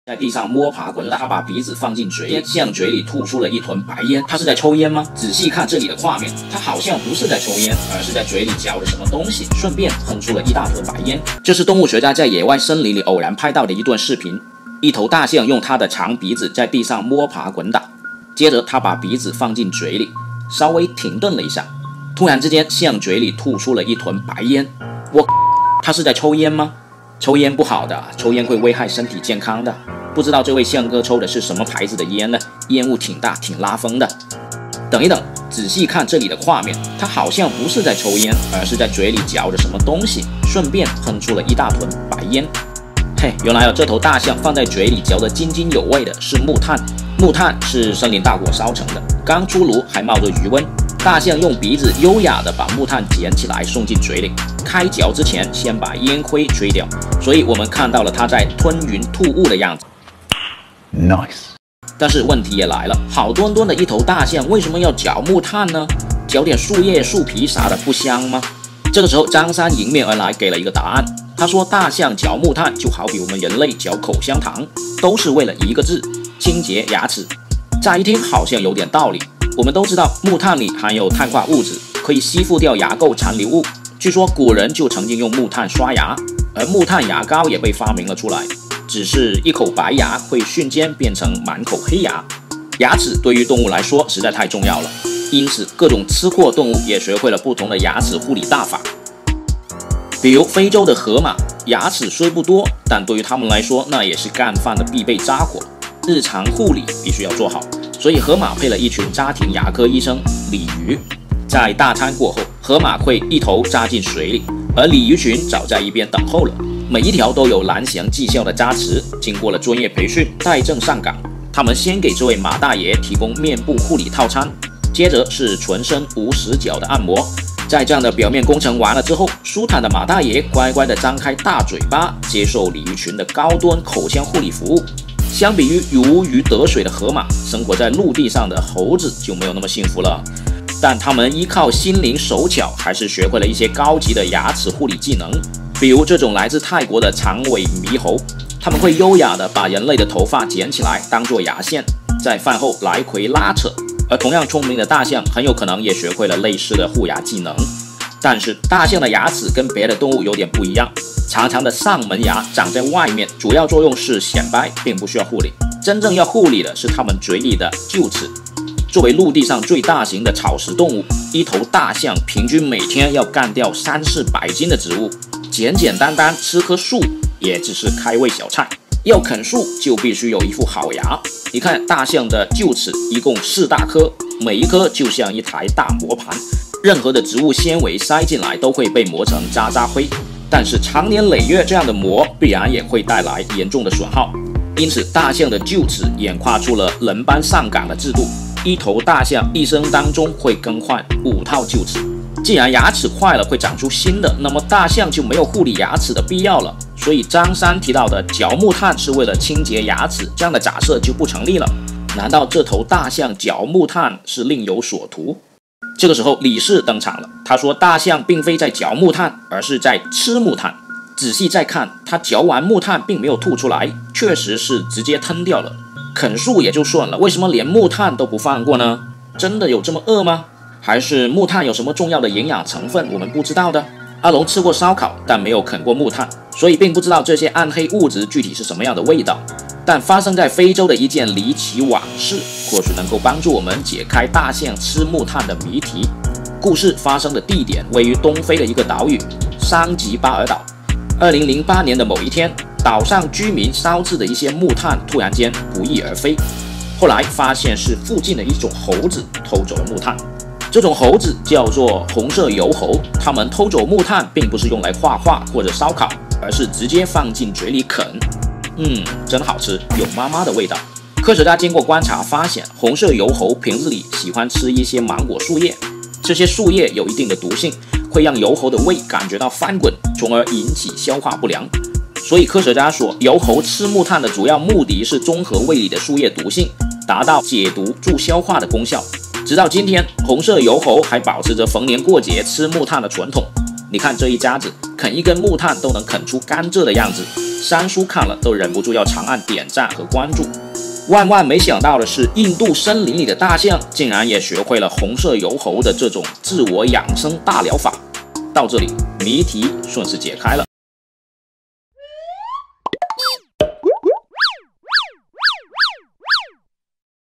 在地上摸爬滚打，他把鼻子放进嘴里，向嘴里吐出了一团白烟。他是在抽烟吗？仔细看这里的画面，他好像不是在抽烟，而是在嘴里嚼着什么东西，顺便喷出了一大坨白烟。这是动物学家在野外森林里偶然拍到的一段视频。一头大象用它的长鼻子在地上摸爬滚打，接着他把鼻子放进嘴里，稍微停顿了一下，突然之间向嘴里吐出了一团白烟。他是在抽烟吗？抽烟不好的，抽烟会危害身体健康的。不知道这位象哥抽的是什么牌子的烟呢？烟雾挺大，挺拉风的。等一等，仔细看这里的画面，他好像不是在抽烟，而是在嘴里嚼着什么东西，顺便喷出了一大团白烟。嘿，原来这头大象放在嘴里嚼得津津有味的是木炭。木炭是森林大火烧成的，刚出炉还冒着余温。大象用鼻子优雅地把木炭捡起来送进嘴里，开嚼之前先把烟灰吹掉，所以我们看到了它在吞云吐雾的样子。 Nice。 但是问题也来了，好端端的一头大象为什么要嚼木炭呢？嚼点树叶、树皮啥的不香吗？这个时候张三迎面而来，给了一个答案。他说，大象嚼木炭就好比我们人类嚼口香糖，都是为了一个字：清洁牙齿。乍一听好像有点道理。我们都知道木炭里含有碳化物质，可以吸附掉牙垢残留物。据说古人就曾经用木炭刷牙，而木炭牙膏也被发明了出来。只是一口白牙会瞬间变成满口黑牙。牙齿对于动物来说实在太重要了，因此各种吃货动物也学会了不同的牙齿护理大法。比如非洲的河马，牙齿虽不多，但对于他们来说那也是干饭的必备家伙，日常护理必须要做好。所以河马配了一群家庭牙科医生鲤鱼，在大餐过后，河马会一头扎进水里，而鲤鱼群早在一边等候了。每一条都有蓝翔技校的加持，经过了专业培训，待正上岗。他们先给这位马大爷提供面部护理套餐，接着是全身无死角的按摩。在这样的表面工程完了之后，舒坦的马大爷乖乖地张开大嘴巴，接受鲤鱼群的高端口腔护理服务。相比于如鱼得水的河马，生活在陆地上的猴子就没有那么幸福了。但他们依靠心灵手巧，还是学会了一些高级的牙齿护理技能。比如这种来自泰国的长尾猕猴，他们会优雅地把人类的头发捡起来当做牙线，在饭后来回拉扯。而同样聪明的大象很有可能也学会了类似的护牙技能。但是大象的牙齿跟别的动物有点不一样，长长的上门牙长在外面，主要作用是显摆，并不需要护理。真正要护理的是它们嘴里的臼齿。作为陆地上最大型的草食动物，一头大象平均每天要干掉300-400斤的植物，简简单单吃棵树也只是开胃小菜。要啃树就必须有一副好牙。你看大象的臼齿一共4大颗，每一颗就像一台大磨盘，任何的植物纤维塞进来都会被磨成渣渣灰。但是长年累月这样的磨必然也会带来严重的损耗，因此大象的臼齿演化出了轮班上岗的制度。一头大象一生当中会更换5套臼齿。既然牙齿坏了会长出新的，那么大象就没有护理牙齿的必要了。所以张三提到的嚼木炭是为了清洁牙齿，这样的假设就不成立了。难道这头大象嚼木炭是另有所图？这个时候李氏登场了，他说大象并非在嚼木炭，而是在吃木炭。仔细再看，他嚼完木炭并没有吐出来，确实是直接吞掉了。啃树也就算了，为什么连木炭都不放过呢？真的有这么饿吗？还是木炭有什么重要的营养成分我们不知道的？阿龙吃过烧烤，但没有啃过木炭，所以并不知道这些暗黑物质具体是什么样的味道。但发生在非洲的一件离奇往事，或许能够帮助我们解开大象吃木炭的谜题。故事发生的地点位于东非的一个岛屿桑吉巴尔岛。2008年的某一天，岛上居民烧制的一些木炭突然间不翼而飞，后来发现是附近的一种猴子偷走了木炭。这种猴子叫做红色油猴，它们偷走木炭并不是用来画画或者烧烤，而是直接放进嘴里啃。真好吃，有妈妈的味道。科学家经过观察发现，红色油猴平日里喜欢吃一些芒果树叶，这些树叶有一定的毒性，会让油猴的胃感觉到翻滚，从而引起消化不良。所以科学家说，油猴吃木炭的主要目的是中和胃里的树叶毒性，达到解毒助消化的功效。直到今天，红色油猴还保持着逢年过节吃木炭的传统。 你看这一家子啃一根木炭都能啃出甘蔗的样子，三叔看了都忍不住要长按点赞和关注。万万没想到的是，印度森林里的大象竟然也学会了红色疣猴的这种自我养生大疗法。到这里，谜题顺势解开了。